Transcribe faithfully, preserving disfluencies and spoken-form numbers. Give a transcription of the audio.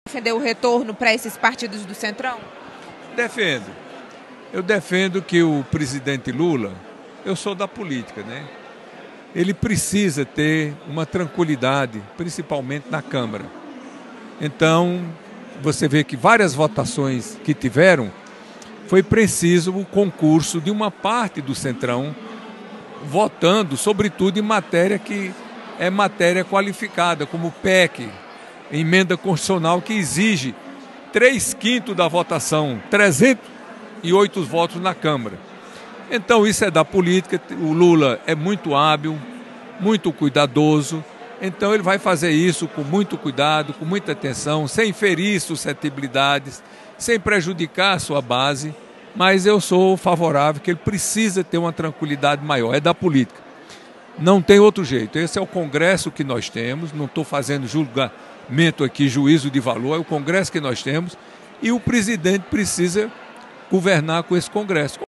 Defender o retorno para esses partidos do Centrão? Defendo. Eu defendo que o presidente Lula, eu sou da política, né? Ele precisa ter uma tranquilidade, principalmente na Câmara. Então, você vê que várias votações que tiveram, foi preciso o concurso de uma parte do Centrão, votando, sobretudo, em matéria que é matéria qualificada, como o P E C, emenda constitucional, que exige três quintos da votação, trezentos e oito votos na Câmara. Então isso é da política, o Lula é muito hábil, muito cuidadoso, então ele vai fazer isso com muito cuidado, com muita atenção, sem ferir suscetibilidades, sem prejudicar a sua base, mas eu sou favorável que ele precisa ter uma tranquilidade maior, é da política. Não tem outro jeito, esse é o Congresso que nós temos, não estou fazendo julgamento aqui, juízo de valor, é o Congresso que nós temos e o presidente precisa governar com esse Congresso.